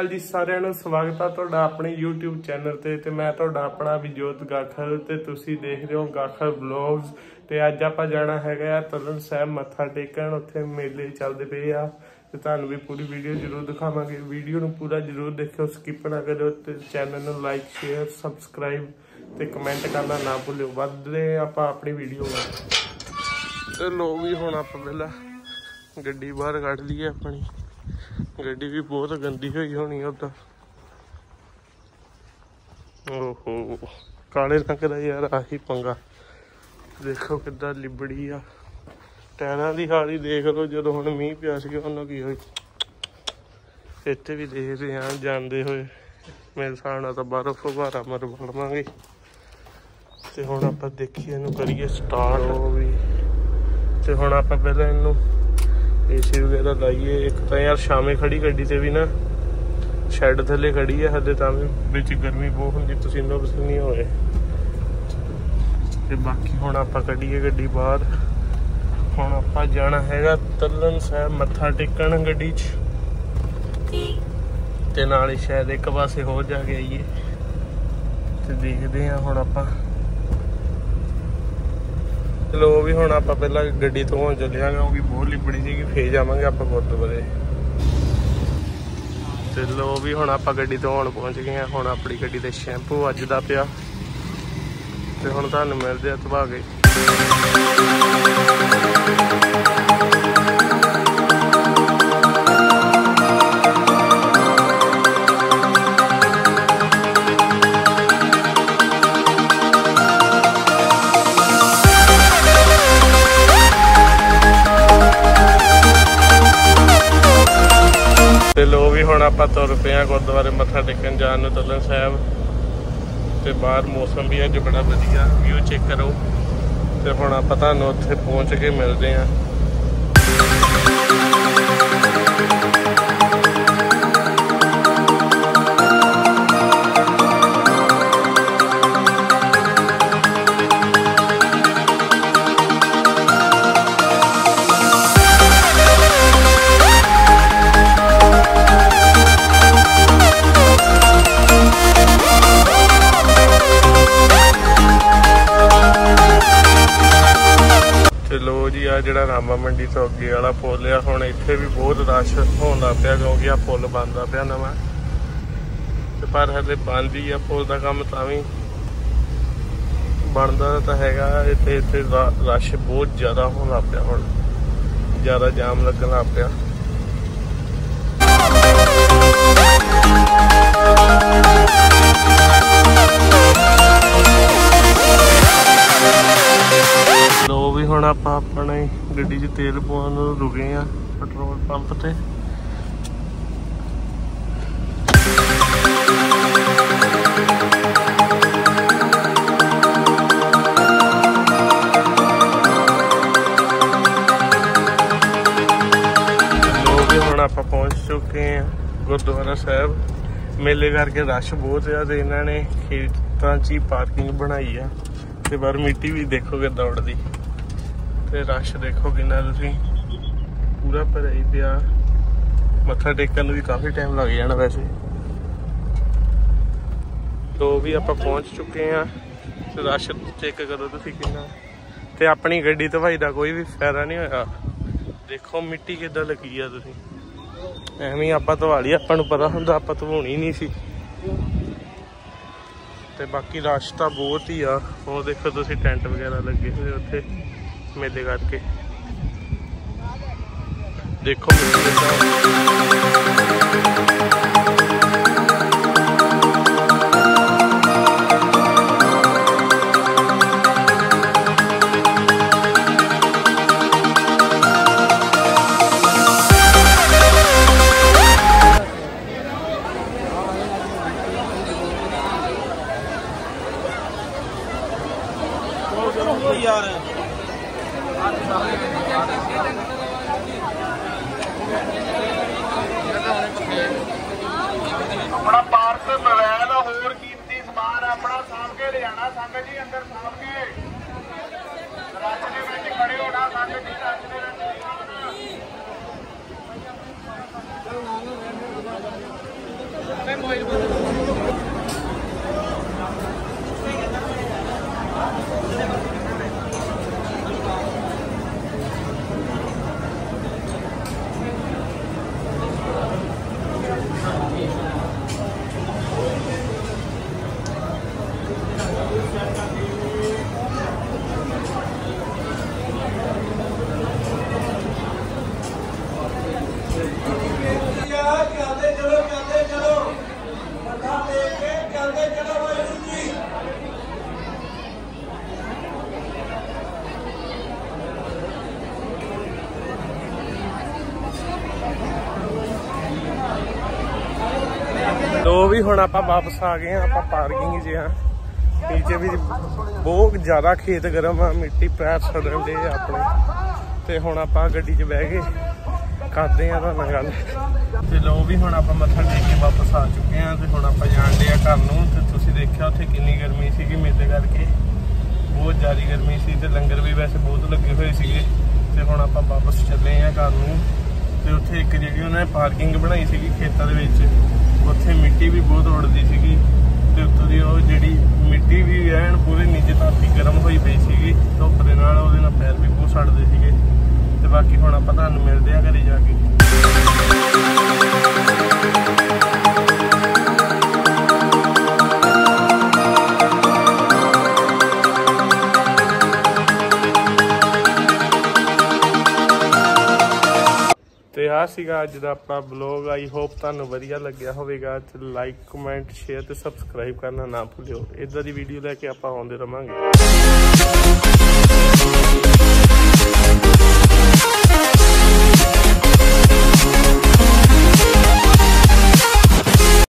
अकाल जी सारिਆਂ ਨੂੰ स्वागत है ਤੁਹਾਡਾ ਆਪਣੇ YouTube चैनल ਤੇ मैं ਤੁਹਾਡਾ ਆਪਣਾ ਵਿਜੋਤ ਗਾਖਰ ਤੇ ਤੁਸੀਂ ਦੇਖ ਰਹੇ ਹੋ ਗਾਖਰ ਵਲੌਗਸ ਤੇ ਅੱਜ ਆਪਾਂ ਜਾਣਾ ਹੈਗਾ ਤਰਨ ਸਾਹਿਬ ਮੱਥਾ ਟੇਕਣ। ਉੱਥੇ ਮੇਲੇ ਚੱਲਦੇ ਪਏ ਆ ਤੇ ਤੁਹਾਨੂੰ ਵੀ ਪੂਰੀ ਵੀਡੀਓ ਜ਼ਰੂਰ ਦਿਖਾਵਾਂਗੇ। ਵੀਡੀਓ ਨੂੰ ਪੂਰਾ ਜ਼ਰੂਰ ਦੇਖਿਓ, ਸਕਿਪ ਨਾ ਕਰਿਓ ਤੇ ਚੈਨਲ ਨੂੰ ਲਾਈਕ ਸ਼ੇਅਰ ਸਬਸਕ੍ਰਾਈਬ ਤੇ ਕਮੈਂਟ ਕਰਨਾ ਨਾ ਭੁੱਲਿਓ। ਵੱਧਦੇ ਆਪਾਂ ਆਪਣੀ ਵੀਡੀਓ ਤੇ ਲੋ ਵੀ ਹੁਣ ਆਪਾਂ ਪਹਿਲਾਂ ਗੱਡੀ ਬਾਹਰ ਕੱਢ ਲਈਏ। ਆਪਣੀ ਗੱਡੀ भी बहुत गंदी हुई होनी उदा। ओहो काले रंग का यार आही पंगा देखो किदा लिबड़ी आ। टायरां दी हाली देख लो जो हुण मीह पिया सी उन्होंने की होई। इत्थे भी देखते हैं जाते हुए मेरे हिसाब नाल तां बाहरों फुहारा मरवावांगे ते हुण आपां देखीए इहनूं करिए स्टार्ट हो भी ते हुण आपां पहलां इहनूं एसी वगैरह लाइए। एक तो यार शामे खड़ी गड्डी से भी ना शैड थले खड़ी है हले तां भी गर्मी बहुत होंदी पसीनो पसीनी होए ते बाकी हुण आपां कड्डीए गड्डी बाहर। हुण आपां जाना हैगा तलन साहब मत्था टेकण गड्डी च ते नाल शायद एक पासे होर जाके आईए ते देखदे हां। हुण आपां चलो भी हुण आपां पहला गड्डी तो चलिया क्योंकि बहुत लिबड़ी सी फिर जावांगे आपां गुरुद्वारे। चलो भी हुण आपां गड्डी तो पहुंच गए हैं। हुण अपनी गड्डी ते शैंपू अजदा पिया ते हुण तुहानूं मिलदे आ धवा के। लो भी हुण आपां तुर पे गुरुद्वारे मत्था टेकन जाण नूं तलन साहब ते बाहर मौसम भी अज बड़ा वधिया व्यू चेक करो ते हुण आपां तुहानूं उत्थे पहुंच के मिलदे हां। लो जी आ जिहड़ा रामा मंडी तो अगे वाला पुल आ हुण इत्थे भी बहुत रश होण लग पिया क्योंकि आ पुल बनदा पिया नवां ते पर हले बंद ही आ पुल दा काम। तां भी बनदा तां हैगा इत्थे रश बहुत ज़्यादा होण लग पिया। हुण ज़्यादा जाम लगन लग पिया। लो भी हुण आपां अपने गड्डी च तेल पवाउण नूं रुके आ पेट्रोल पंप ते। लो भी हुण आपां पहुंच चुके हैं गुरुद्वारा साहब। मेले करके रश बहुत है ते इन्हां ने खेतां च ही पार्किंग बनाई आ ते बाहर मिट्टी भी देखो कि दौड़दी ते रश देखो किन्ना तुसीं पूरा भरिया ही पिया। मत्था टेकन भी काफ़ी टाइम लग जाना वैसे। तो भी आपां पहुंच चुके हैं ते रश चेक करो तुसीं किन्ना ते अपनी गड्डी धवाई दा कोई भी फायदा नहीं होया। देखो मिट्टी किद्दां लगी आ तुसीं एवें आपां धवा लई। आपां नूं पता हुंदा आपां धवाउणी नहीं सी ते बाकी रश तो बहुत ही आ। वो देखो तुसीं टेंट वगैरह लगे हुए उत्थे मेले करके देखो यार अपना पार्क मोबाइल होर कीमती समान अपना साफ के ले जाना। संगत जी अंदर साफ के रश के खड़े होना। संगत जी रश के भी हुण आपां वापस आ गए हैं, आपां पार्किंग 'च हाँ। नीचे भी बहुत ज़्यादा खेत गर्म आ, मिट्टी पैर सड़न दे अपने। तो हुण आपां गड्डी 'च बह के करते हैं तुहानूं गल। तो लो भी हुण आपां मत्था टेक के वापस आ चुके हैं। तो हुण आपां जाण डे घर नूं। ते तुसीं देखिआ उत्थे किन्नी गर्मी सीगी, मेले करके बहुत ज़्यादा गर्मी सी। ते लंगर भी वैसे बहुत लगे हुए सीगे। ते हुण आपां वापस चले हैं घर नूं। ते उत्थे एक जिहड़ी उन्होंने पार्किंग बनाई सीगी खेतां दे विच, उत्थे मिट्टी भी बहुत उड़दी सीगी। ते उत्तों दी ओह जिहड़ी मिट्टी भी एन पूरी नीचे धरती गर्म होई पई सीगी धुप्प दे नाल, ओहदे नाल पैर भी बहुत सड़दे सीगे। ते बाकी हुण आपां तुहानूं मिलदे आ घरे जाके। ਤੇ ਆਹ ਸੀਗਾ ਅੱਜ ਦਾ ਆਪਣਾ ਬਲੌਗ। ਆਈ ਹੋਪ ਤੁਹਾਨੂੰ ਵਧੀਆ ਲੱਗਿਆ ਹੋਵੇਗਾ। ਤੇ ਲਾਈਕ ਕਮੈਂਟ ਸ਼ੇਅਰ ਤੇ ਸਬਸਕ੍ਰਾਈਬ ਕਰਨਾ ਨਾ ਭੁੱਲਿਓ। ਇੱਦਾਂ ਦੀ ਵੀਡੀਓ ਲੈ ਕੇ ਆਪਾਂ ਆਉਂਦੇ ਰਵਾਂਗੇ।